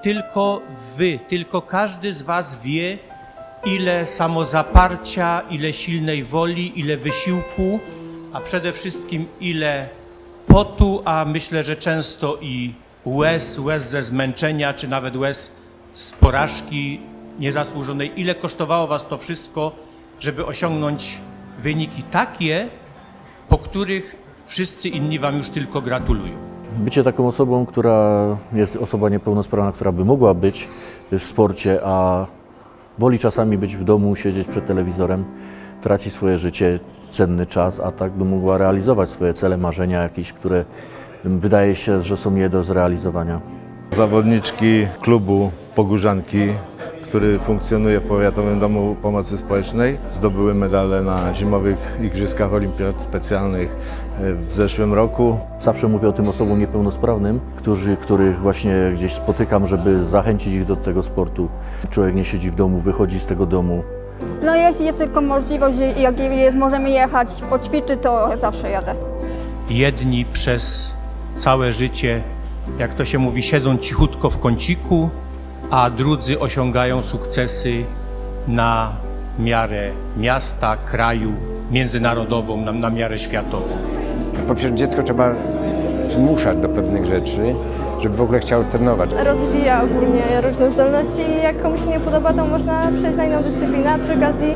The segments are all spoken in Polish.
tylko wy, tylko każdy z was wie, ile samozaparcia, ile silnej woli, ile wysiłku, a przede wszystkim ile potu, a myślę, że często i łez ze zmęczenia, czy nawet łez z porażki niezasłużonej, ile kosztowało was to wszystko, żeby osiągnąć wyniki takie, po których wszyscy inni wam już tylko gratulują. Bycie taką osobą, która jest osoba niepełnosprawna, która by mogła być w sporcie, a woli czasami być w domu, siedzieć przed telewizorem, traci swoje życie, cenny czas, a tak by mogła realizować swoje cele, marzenia jakieś, które wydaje się, że są nie do zrealizowania. Zawodniczki klubu Pogórzanki, który funkcjonuje w Powiatowym Domu Pomocy Społecznej, zdobyły medale na Zimowych Igrzyskach Olimpiad Specjalnych w zeszłym roku. Zawsze mówię o tym osobom niepełnosprawnym, których właśnie gdzieś spotykam, żeby zachęcić ich do tego sportu. Człowiek nie siedzi w domu, wychodzi z tego domu. No jeśli jest tylko możliwość, jak możemy jechać, poćwiczyć, to zawsze jadę. Jedni przez całe życie, jak to się mówi, siedzą cichutko w kąciku, a drudzy osiągają sukcesy na miarę miasta, kraju, międzynarodową, na miarę światową. Po pierwsze, dziecko trzeba zmuszać do pewnych rzeczy, żeby w ogóle chciało trenować. Rozwija ogólnie różne zdolności i jak komuś się nie podoba, to można przejść na inną dyscyplinę, a przy okazji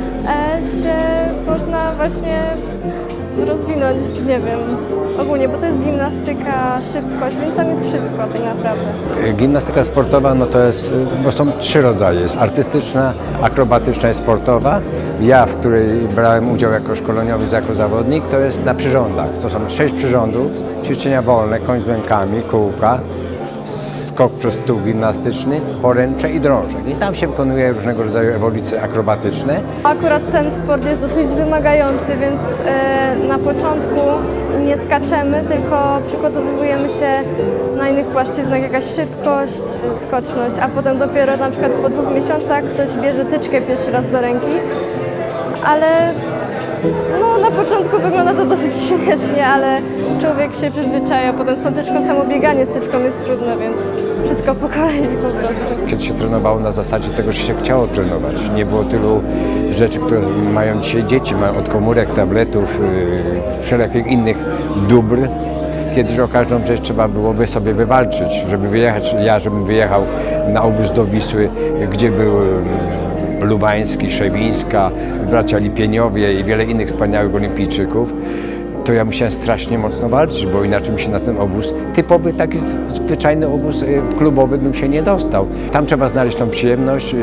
się można właśnie rozwinąć, nie wiem, ogólnie, bo to jest gimnastyka, szybkość, więc tam jest wszystko tak naprawdę. Gimnastyka sportowa, no to jest, bo są 3 rodzaje, jest artystyczna, akrobatyczna i sportowa. Ja, w której brałem udział jako szkoleniowiec, jako zawodnik, to jest na przyrządach. To są 6 przyrządów, ćwiczenia wolne, koń z rękami, kółka, skok przez stół gimnastyczny, poręcze i drążek. I tam się wykonuje różnego rodzaju ewolucje akrobatyczne. Akurat ten sport jest dosyć wymagający, więc na początku nie skaczemy, tylko przygotowujemy się na innych płaszczyznach, jakaś szybkość, skoczność, a potem dopiero na przykład po 2 miesiącach ktoś bierze tyczkę pierwszy raz do ręki, ale no, na początku wygląda to dosyć śmiesznie, ale człowiek się przyzwyczaja, potem z tą tyczką, samo bieganie z tyczką jest trudne, więc wszystko po kolei po prostu. Kiedy się trenowało na zasadzie tego, że się chciało trenować, nie było tylu rzeczy, które mają dzisiaj dzieci, mają od komórek, tabletów, wszelakich innych dóbr. Kiedyś o każdą rzecz trzeba byłoby sobie wywalczyć, żeby wyjechać, żebym wyjechał na obóz do Wisły, gdzie był Lubański, Szewińska, bracia Lipieniowie i wiele innych wspaniałych olimpijczyków, to ja musiałem strasznie mocno walczyć, bo inaczej bym się na ten obóz, typowy taki zwyczajny obóz klubowy, bym się nie dostał. Tam trzeba znaleźć tą przyjemność,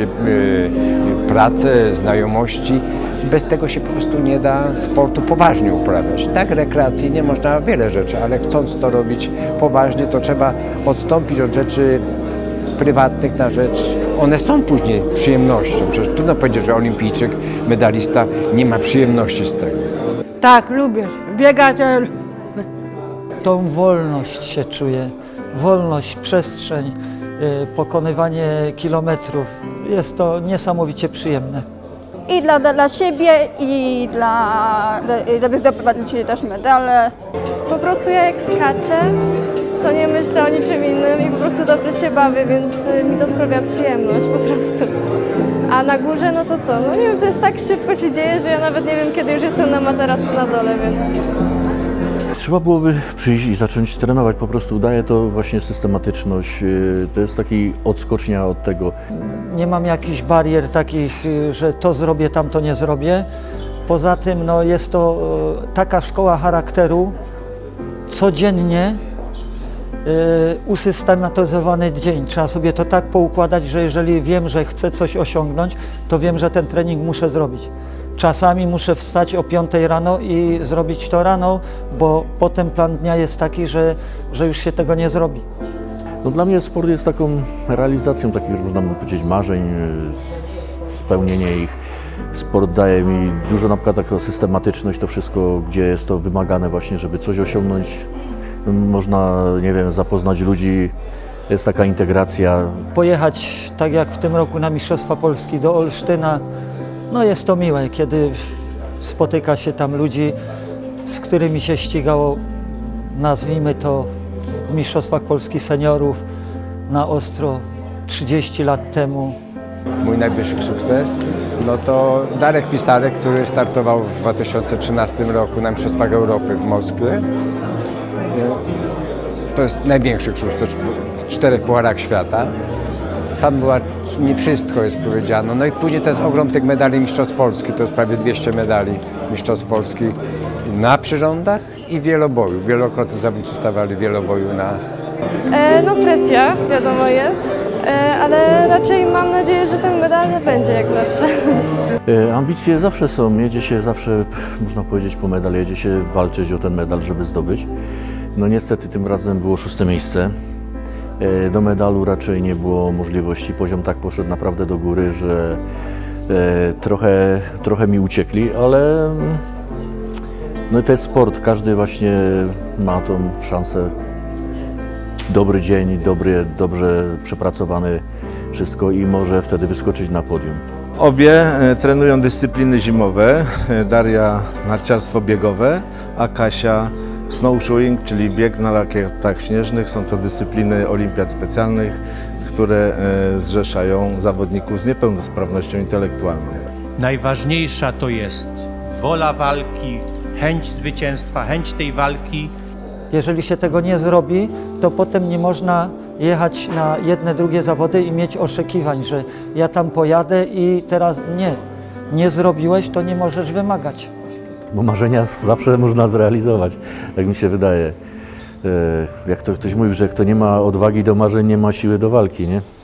pracę, znajomości. Bez tego się po prostu nie da sportu poważnie uprawiać. Tak rekreacyjnie można wiele rzeczy, ale chcąc to robić poważnie, to trzeba odstąpić od rzeczy prywatnych na rzecz. One są później przyjemnością. Przecież trudno powiedzieć, że olimpijczyk, medalista nie ma przyjemności z tego. Tak, lubię biegać. Tą wolność się czuję. Wolność, przestrzeń, pokonywanie kilometrów. Jest to niesamowicie przyjemne. I dla siebie, i żeby zdobywać też medale. Po prostu ja jak skaczę, to nie myślę o niczym innym i po prostu dobrze się bawię, więc mi to sprawia przyjemność po prostu. A na górze, no to co? No nie wiem, to jest tak szybko się dzieje, że ja nawet nie wiem, kiedy już jestem na materacu na dole, więc... Trzeba byłoby przyjść i zacząć trenować, po prostu daje to właśnie systematyczność, to jest taki odskocznia od tego. Nie mam jakichś barier takich, że to zrobię, tamto nie zrobię. Poza tym no, jest to taka szkoła charakteru, codziennie usystematyzowany dzień. Trzeba sobie to tak poukładać, że jeżeli wiem, że chcę coś osiągnąć, to wiem, że ten trening muszę zrobić. Czasami muszę wstać o 5 rano i zrobić to rano, bo potem plan dnia jest taki, że już się tego nie zrobi. No, dla mnie sport jest taką realizacją takich, można by powiedzieć, marzeń, spełnienie ich. Sport daje mi dużo, na przykład taką systematyczność, to wszystko, gdzie jest to wymagane właśnie, żeby coś osiągnąć. Można, nie wiem, zapoznać ludzi, jest taka integracja. Pojechać, tak jak w tym roku na Mistrzostwa Polski do Olsztyna, no jest to miłe, kiedy spotyka się tam ludzi, z którymi się ścigało, nazwijmy to, w Mistrzostwach Polski seniorów. na ostro 30 lat temu. Mój najwyższy sukces, no to Darek Pisarek, który startował w 2013 roku na Mistrzostwach Europy w Moskwie. To jest największy sukces w 4 pucharach świata. Tam była, nie wszystko jest powiedziane. No i później to jest ogrom tych medali Mistrzostw Polski, to jest prawie 200 medali Mistrzostw Polski na przyrządach i wieloboju. Wielokrotnie zawodnicy stawali wieloboju na... No presja, wiadomo jest, ale raczej mam nadzieję, że ten medal nie będzie jak zawsze. Ambicje zawsze są, jedzie się zawsze, można powiedzieć, po medal, jedzie się walczyć o ten medal, żeby zdobyć. No niestety tym razem było 6. miejsce. Do medalu raczej nie było możliwości, poziom tak poszedł naprawdę do góry, że trochę mi uciekli, ale no to jest sport, każdy właśnie ma tą szansę. Dobry dzień, dobrze przepracowany wszystko i może wtedy wyskoczyć na podium. Obie trenują dyscypliny zimowe, Daria narciarstwo biegowe, a Kasia snowshoeing, czyli bieg na rakietach śnieżnych. Są to dyscypliny olimpiad specjalnych, które zrzeszają zawodników z niepełnosprawnością intelektualną. Najważniejsza to jest wola walki, chęć zwycięstwa, chęć tej walki. Jeżeli się tego nie zrobi, to potem nie można jechać na jedne, drugie zawody i mieć oczekiwań, że ja tam pojadę i teraz nie zrobiłeś, to nie możesz wymagać. Bo marzenia zawsze można zrealizować, jak mi się wydaje. Jak to ktoś mówi, że kto nie ma odwagi do marzeń, nie ma siły do walki, nie?